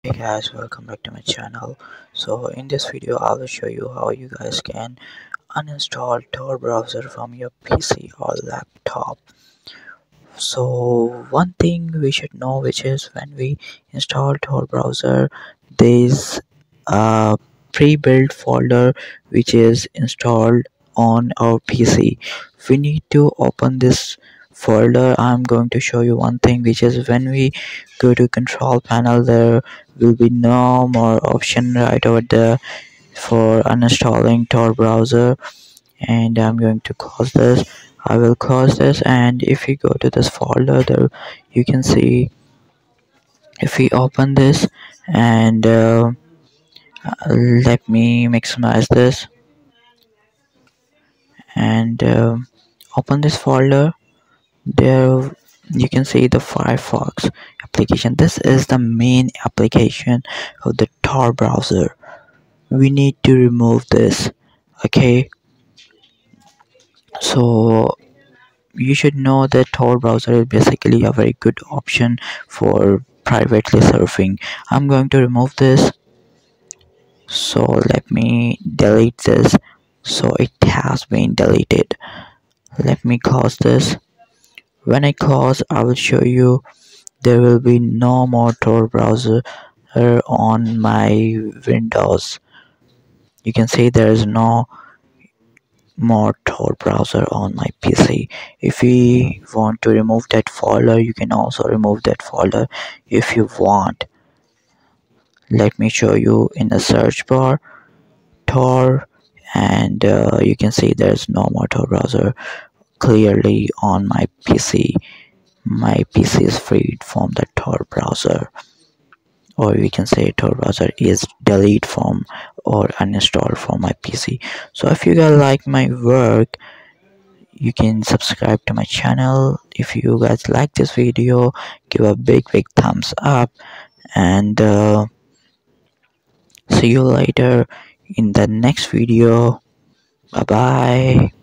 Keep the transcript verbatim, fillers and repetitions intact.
Hey guys, welcome back to my channel. So in this video I will show you how you guys can uninstall Tor browser from your P C or laptop. So one thing we should know, which is when we install Tor browser, there is a pre-built folder which is installed on our P C. We need to open this folder. I'm going to show you one thing, which is when we go to control panel, there will be no more option right over there for uninstalling Tor browser. And I'm going to close this. I will close this, and if you go to this folder, there you can see, if we open this and uh, let me maximize this and uh, open this folder. There you can see the Firefox application. This is the main application of the Tor browser. We need to remove this. Okay, so you should know that Tor browser is basically a very good option for privately surfing. I'm going to remove this, so let me delete this. So it has been deleted. Let me close this. When I close, I will show you there will be no more Tor browser on my Windows. You can see there is no more Tor browser on my P C. If you want to remove that folder, you can also remove that folder if you want. Let me show you in the search bar Tor, and uh, you can see there's no more Tor browser clearly on my P C. My P C is freed from the Tor browser, or we can say Tor browser is deleted from or uninstalled from my P C. So if you guys like my work, you can subscribe to my channel. If you guys like this video, give a big big thumbs up, and uh, see you later in the next video. Bye bye.